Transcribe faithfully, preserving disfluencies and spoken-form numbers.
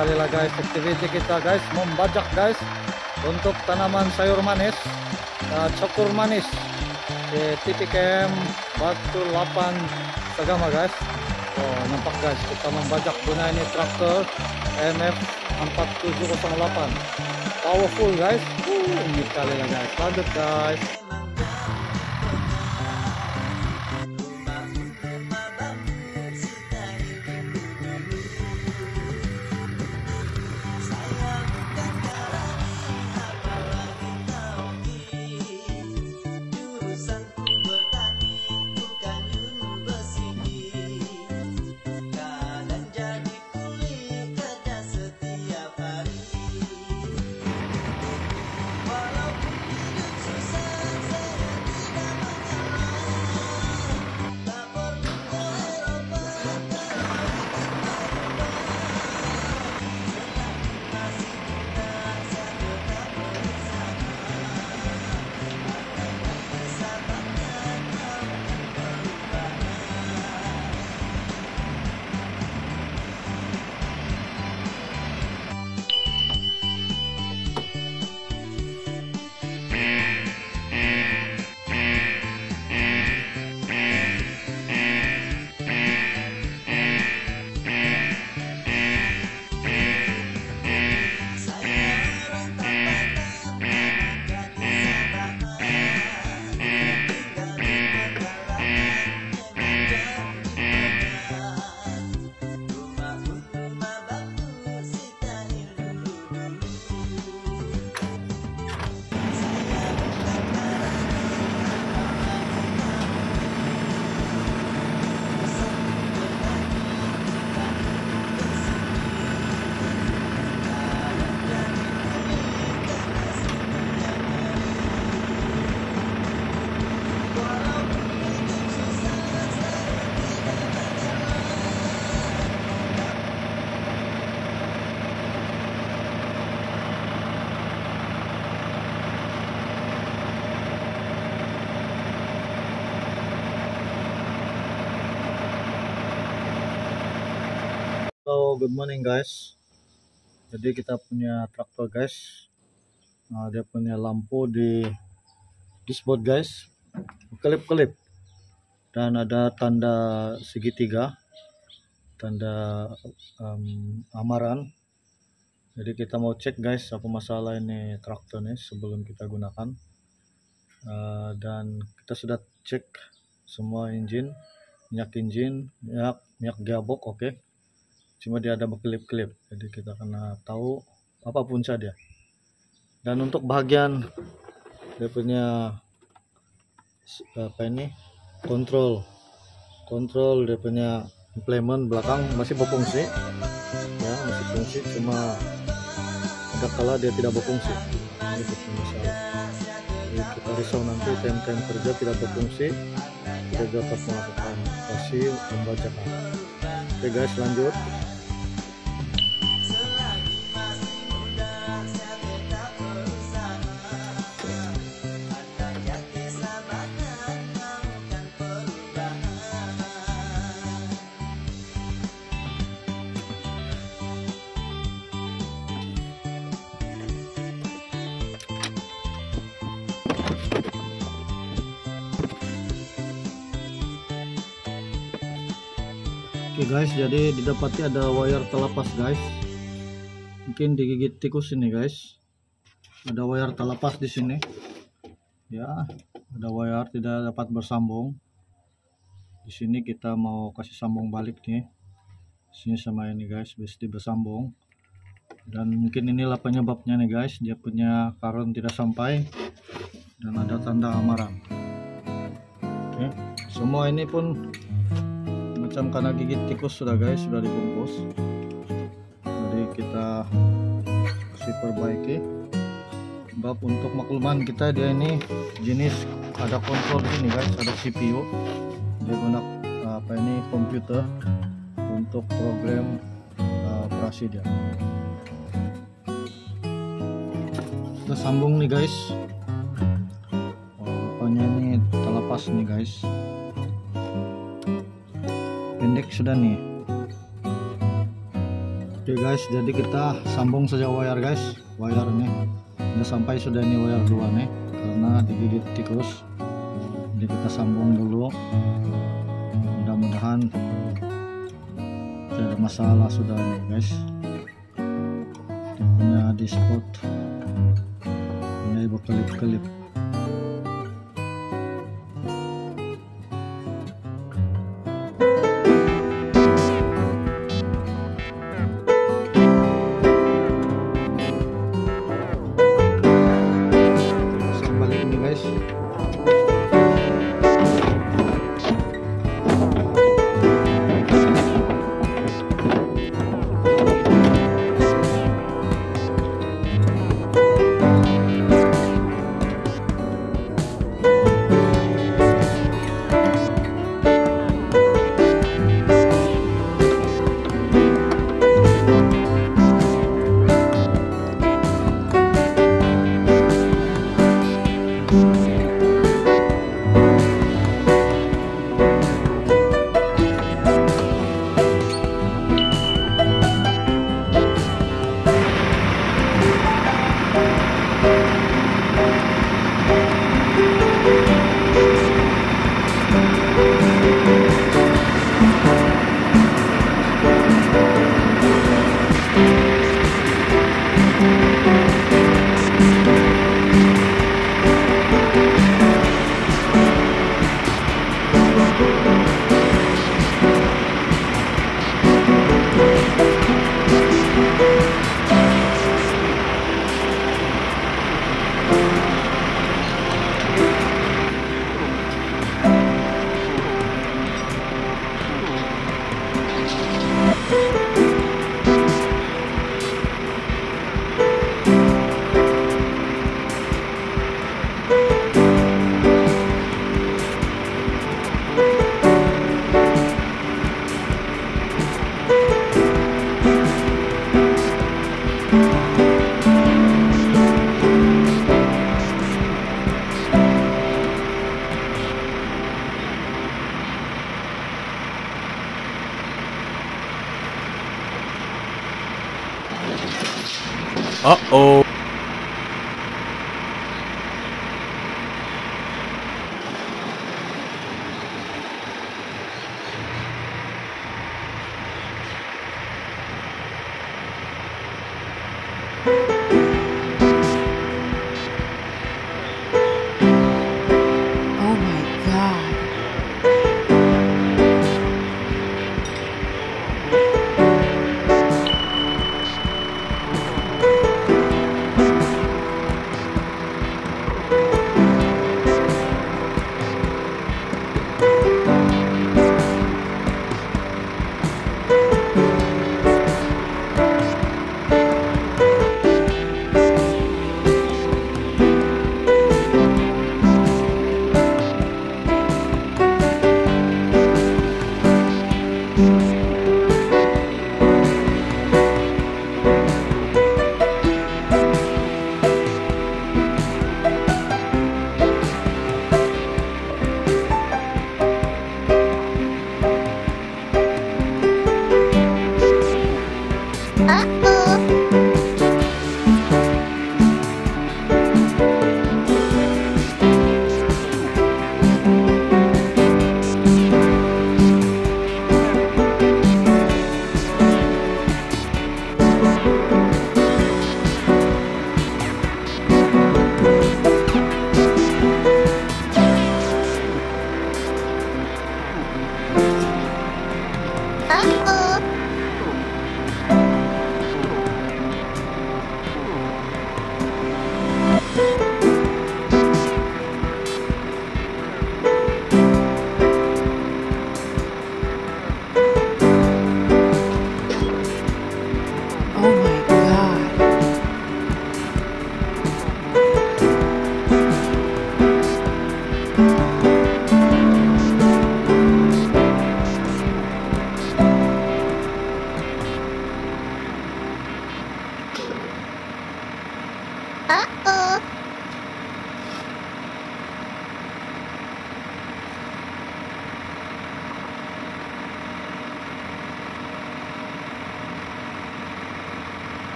sekali lagi guys activity kita guys, membajak guys untuk tanaman sayur manis, uh, cukur manis di titik M Batu delapan Sagama guys. Oh, nampak guys, kita membajak guna ini traktor M F empat tujuh nol delapan, powerful guys. Uh, ini sekali lagi guys, lanjut guys. So good morning guys. Jadi kita punya traktor guys. Nah, dia punya lampu di dashboard guys, kelip-kelip, dan ada tanda segitiga, tanda um, amaran. Jadi kita mau cek guys apa masalah ini traktor nih sebelum kita gunakan. Uh, dan kita sudah cek semua engine, minyak engine, minyak minyak gearbox oke. Okay. Cuma dia ada berkelip-kelip, jadi kita kena tahu apapun saja. Dan untuk bagian dia punya apa ini kontrol kontrol dia punya implement belakang masih berfungsi ya, masih fungsi, cuma ada kala dia tidak berfungsi. Ini masalah. Jadi kita risau nanti tem-tem kerja tidak berfungsi, kita dapat melakukan operasi pembajakan. Oke guys, lanjut. Oke guys, jadi didapati ada wire terlepas guys, mungkin digigit tikus ini guys. Ada wire terlepas di sini ya, ada wire tidak dapat bersambung. Di sini kita mau kasih sambung balik nih, sini sama ini guys, mesti bersambung. Dan mungkin inilah penyebabnya nih guys, dia punya current tidak sampai dan ada tanda amaran. Oke, semua ini pun macam karena gigit tikus sudah guys, sudah dibungkus. Jadi kita kasih perbaiki. Sebab untuk makluman kita, dia ini jenis ada kontrol ini guys, ada C P U. Dia guna apa ini komputer untuk program uh, operasi dia. Kita sambung nih guys. Oh, rupanya ini terlepas nih guys. Pendek sudah nih. Oke guys, jadi kita sambung saja wire guys. Wire ini udah sampai, sudah ini wire dua nih karena digigit tikus. Jadi kita sambung dulu. Mudah-mudahan tidak ada masalah sudah nih guys. Kita punya di spot ini berkelip-kelip. Uh-oh. Oh my God.